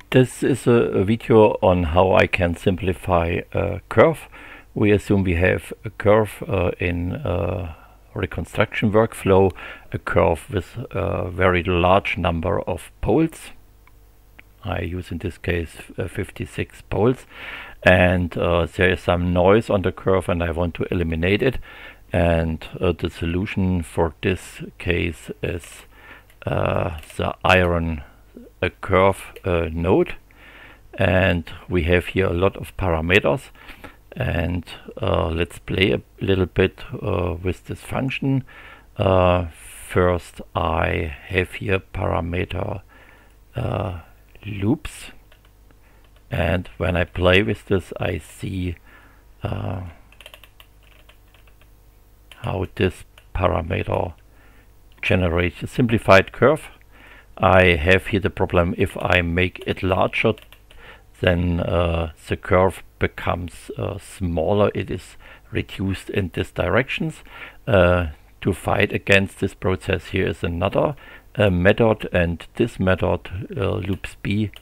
This is a video on how I can simplify a curve. We assume we have a curve in a reconstruction workflow, a curve with a very large number of poles. I use in this case 56 poles, and there is some noise on the curve and I want to eliminate it, and the solution for this case is the iron curve node, and we have here a lot of parameters, and let's play a little bit with this function. First I have here parameter loops, and when I play with this I see how this parameter generates a simplified curve. I have here the problem: if I make it larger, then the curve becomes smaller, it is reduced in these directions. To fight against this process, here is another method, and this method, loopsb,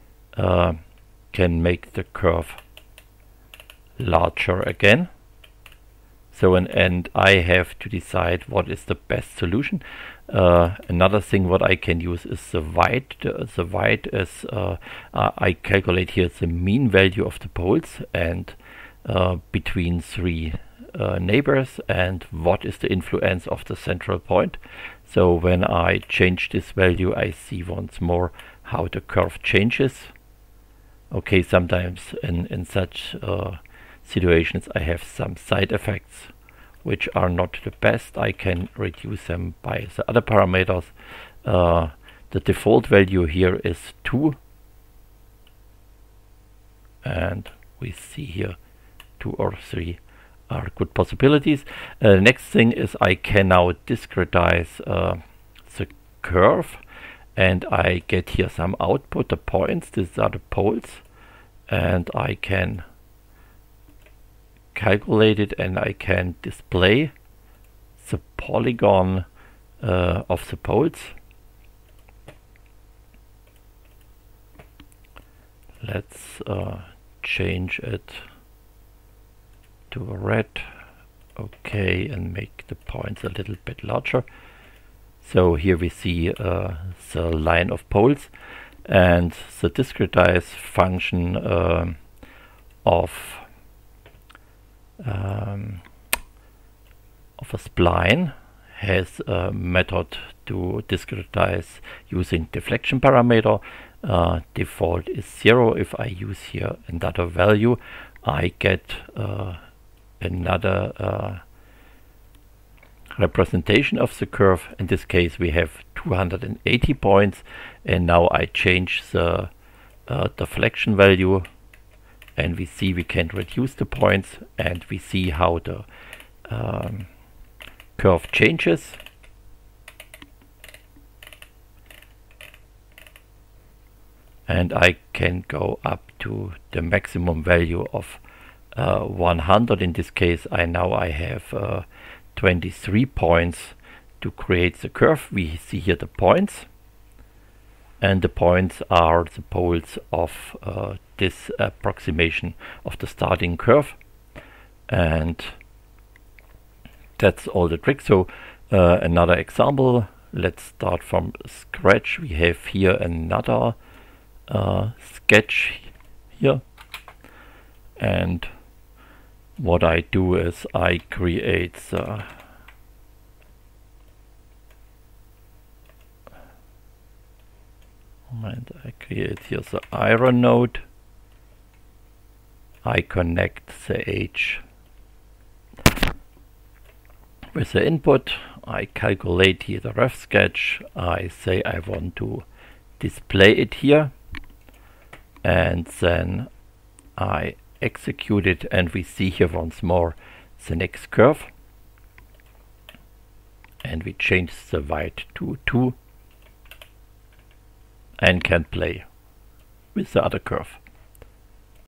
can make the curve larger again. So and I have to decide what is the best solution. Another thing what I can use is the weight. The weight is I calculate here the mean value of the poles and between three neighbors, and what is the influence of the central point. So when I change this value, I see once more how the curve changes. Okay, sometimes in such situations I have some side effects which are not the best. I can reduce them by the other parameters. The default value here is 2, and we see here 2 or 3 are good possibilities. Next thing is I can now discretize the curve, and I get here some output, the points. These are the poles, and I can calculate it, and I can display the polygon of the poles. Let's change it to red, okay, and make the points a little bit larger. So here we see the line of poles, and the discretize function of a spline has a method to discretize using deflection parameter. Default is 0. If I use here another value, I get another representation of the curve. In this case we have 280 points, and now I change the deflection value, and we see we can reduce the points, and we see how the curve changes. And I can go up to the maximum value of 100. In this case I have 23 points to create the curve. We see here the points, and the points are the poles of this approximation of the starting curve, and that's all the trick. So another example, let's start from scratch. We have here another sketch here, and what I do is I create the here the iron node. I connect the edge with the input. I calculate here the rough sketch. I say I want to display it here, and then I execute it, and we see here once more the next curve, and we change the weight to 2 and can play with the other curve.